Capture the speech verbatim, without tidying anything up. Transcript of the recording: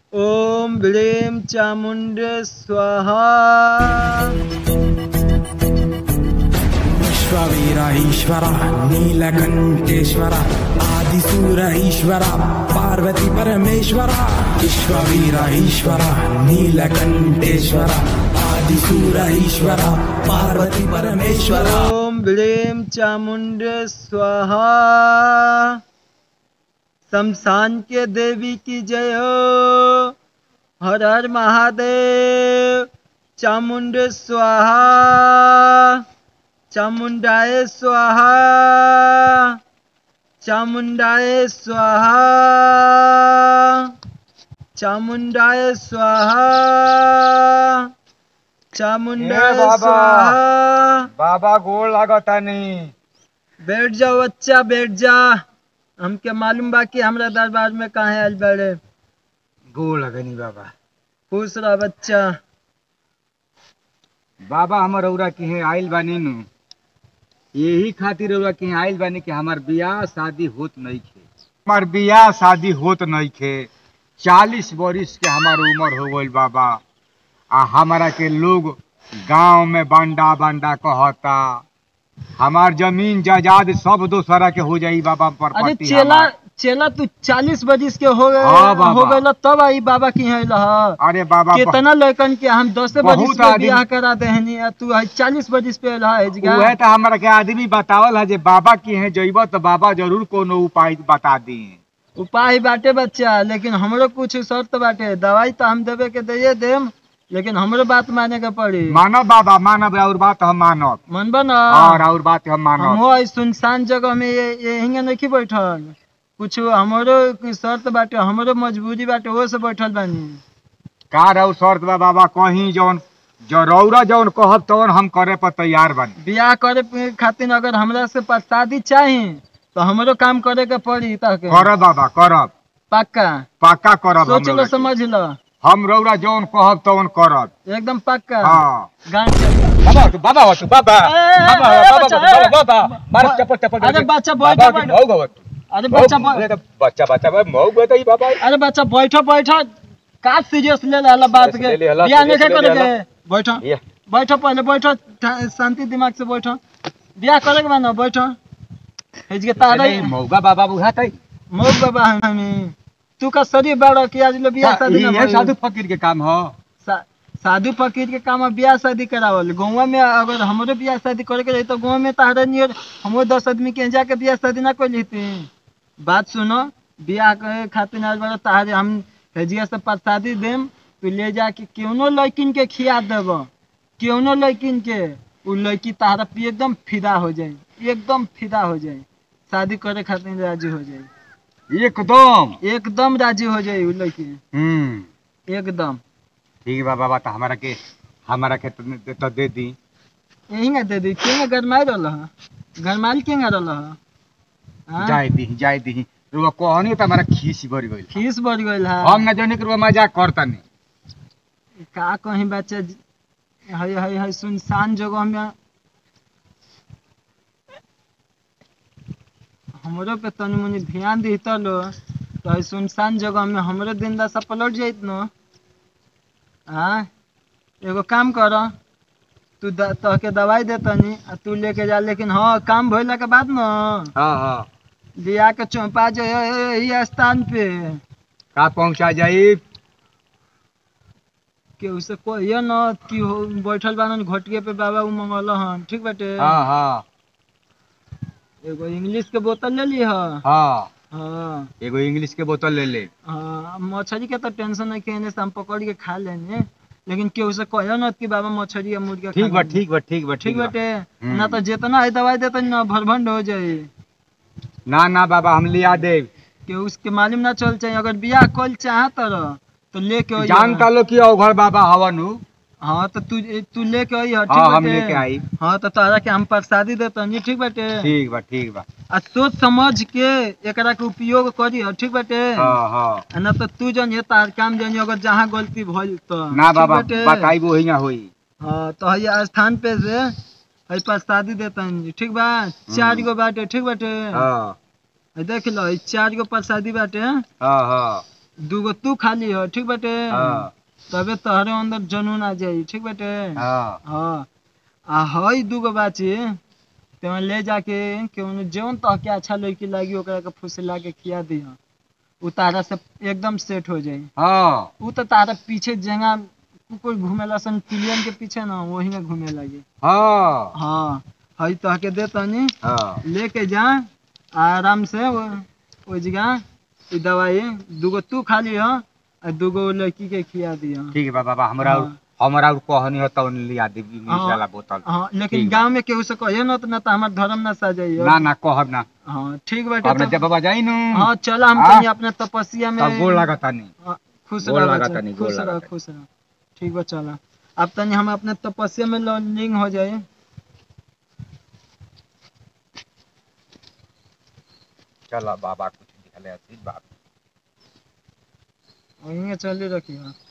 ओम ह्रीं चामुंडे स्वाहा। विश्ववीर ईश्वर नीलकंठेश्वर आदिसूर ईश्वर पार्वती परमेश्वर। विश्ववीर ईश्वर नीलकंठेश्वर आदिसूर ईश्वर पार्वती परमेश्वर। ओम ह्रीं चामुंडे स्वाहा। शमशान के देवी की जय हो। हर हर महादेव। चामुंडे स्वाहा। चामुंडाए स्वाहा। चामुंडाए स्वाहा। चामुंडाए स्वाहा। चामुंडाए स्वाहा। बाबा गोड़ लागता नहीं। बैठ जाओ बच्चा, बैठ जा। हमके मालूम बा कि हमरा दरबार में काहे आइल बाड़े। गोड़ लगनी बाबा। खुश रह बच्चा। बाबा हमर रउरा के आइल बानी नु, यही खातिर रउरा के आइल बानी कि हमार बियाह शादी होत नहीं खे। हमार बियाह शादी होत नहीं खे। चालीस बरिस के हमार उम्र हो गइल बाबा। आ हमारा के लोग गांव में बांडा बांडा कहता। हमार जमीन जायदाद सब दोसरा के हो जाई बाबा। अरे चेला चेला तू चालीस बरिस के हो गए हाँ हो गए तब आई बाबा की है लहा। अरे बाबा कितना लड़कन के हम दस बरिस में बियाह करा देहनी, तू चालीस बरिस पे लहा है जगह। उहे तो हमरा के आदमी बतावल है जे बाबा की है जइबो तो बाबा जरूर कोनो उपाय बता दी। उपाय बाटे बच्चा, लेकिन हमरो कुछ शर्त बाटे। दवाई तो हम देवे के दे देम, लेकिन हमरो बात माने के पड़ी। मानो बाबा, मानब और बात हम मानब। मनबा ना? और और बात हम मानब। हम सुनसान जगह में ये यहीं नहीं बैठल, कुछ हमरो शर्त बाटे, हमरो मजबूरी बाटे, वो से बैठल बानी। का रहू शर्त बा बाबा? कहीं जौन जरौरा जौन कहब तौन हम करे पर तैयार बानी। बियाह करे खातिर अगर हमरा से शादी चाही तो हमरो काम करे के पड़ी। करब बाबा, करब। पक्का? पक्का करब। सोच लो, समझ लो। हम रौरा जौन कहब तौन करब। एकदम पक्का। हाँ। बाबा तू बाबा हो, तू बाबा बाबा बाबा बाबा मार चप्पल चप्पल। अरे बच्चा बैठो, अरे बच्चा बच्चा बच्चा मऊ बताई बाबा। अरे बच्चा बैठो बैठो, का सीरियस ले ला बात के। बियाह नहीं करे के। बैठो बैठो, पहले बैठो, शांति दिमाग से बैठो। बियाह करे के मानो, बैठो। हेज के तारे मौगा बाबा बुझातै। मौग बाबा हमें तू का शरीर बड़ा कि आज लो बियाह शादी ना ये साधु फकीर के काम हो। सा, साधु फकीर के काम बियाह शादी करावल। गाँव में अगर हमरो बियाह शादी करे के रही तो गाँव में तारे नियर हमरो दस आदमी के जाके बियाह शादी ना कर लेते। बात सुनो, बियाह करे खातिर आज बड़ा तारे हम हेजिया से प्रसादी देम, तू ले जाके क्यों लड़किन के खिया देब। क्यों लड़किन के उ लड़की तारा पे एकदम फिदा हो जाए, एकदम फिदा हो जाए, शादी करे खातिर राजी हो जाए। एकदम एकदम राजी हो जाए उ लड़की। हम्म एकदम ठीक बा बाबा। तो हमारा के हमारा के तो दे दी। यही ना दे दी। के गरमाई रहल है, गरमाइल के रहल है। जाय दी जाय दी। रुआ कहनी तो हमारा खीस बढ़ गइल। खीस बढ़ गइल है। हम ना जाने के रुआ मजाक करता नहीं। का कहीं बच्चा हई हई हई सुनसान जगह में हमरो पे तनी मनी ध्यान देता लो तो सुनसान जगह में हमरो दिन दशा पलट जाइत न। हाँ, एगो काम कर, तू तो के दवाई दे तनी आ तू लेके जा। लेकिन हाँ, काम भइला के बाद न हाँ हाँ बियाह के चौपा जो यही स्थान पे का पहुंचा जाई के उसे कहिए न कि बैठल बानन घटिया पे बाबा उ मंगल हन। ठीक बाटे? हाँ हाँ। एगो इंग्लिश के बोतल ले ली। हाँ हाँ हाँ, एगो इंग्लिश के बोतल ले ले। हाँ, मछली के तो टेंशन नहीं, कहने से हम पकड़ के खा लेंगे। लेकिन केहू से कहियो न कि बाबा मछली या मुर्गा। ठीक बा ठीक बा ठीक बा ठीक बाटे? ना तो जितना है दवाई देते ना भरभंड हो जाए। ना ना बाबा, हम लिया दे के उसके मालूम ना चल चाहिए। अगर बियाह कल चाहत रह तो लेके जानता लो कि घर बाबा हवन। हाँ तो तू तू लेके आई। हाँ, हम लेके आई। हाँ तो तारा के हम प्रसादी देते। ठीक बाटे? ठीक बा ठीक बा। आ सोच समझ के एकरा के उपयोग करी। ठीक बाटे? हाँ हाँ। ना तो तू जन तार काम जन अगर जहाँ गलती भइल तो ना बाबा बताई वो ही ना होई। हाँ तो है स्थान पे से है प्रसादी देता। ठीक बा? चार गो बाटे। ठीक बाटे? हाँ देख लो चार गो प्रसादी बाटे। हाँ हाँ। दूगो तू खाली हो ठीक बाटे हाँ तबे तोहरे अंदर जनून आ जाई ठीक बाटे हाँ हाँ आ हई दूगो बाची ते ले जाके केहू जौन तहके अच्छा लड़की लागी ओकरा के फुसला के खिया दिह उ तारा से एकदम सेट हो जाई हाँ उ तो तारा पीछे जगह कुकुर घूमेला सन पिलियन के पीछे ना वही में घूमे लगी हाँ हाँ हई तहके दे तनी हाँ लेके जा आराम से वो वो जगह ई दवाई दूगो तू खाली हो और दूगो लड़की के खिया दिया ठीक बा बाबा हमरा हाँ। हमरा और कहनी हो तो लिया दी हाँ। वाला बोतल हाँ लेकिन ठीक बा। गांव में केहू से कहिए ना तो ना तो हमार धर्म ना सजाइए ना ना कहब ना हाँ ठीक बाटे अब ना तो- जब बाबा जाई नु हाँ चला हम हाँ। तनी अपने तपस्या में तब गोड़ लागता नहीं हाँ, खुश गोड़ रह लागता बच्चा, नहीं, गोड़ खुश रह लागता। खुश रह ठीक बा चला अब तनी हम अपने तपस्या में लीन हो जाए चला बाबा कुछ दिखले आशीर्वाद वहीं चली रखी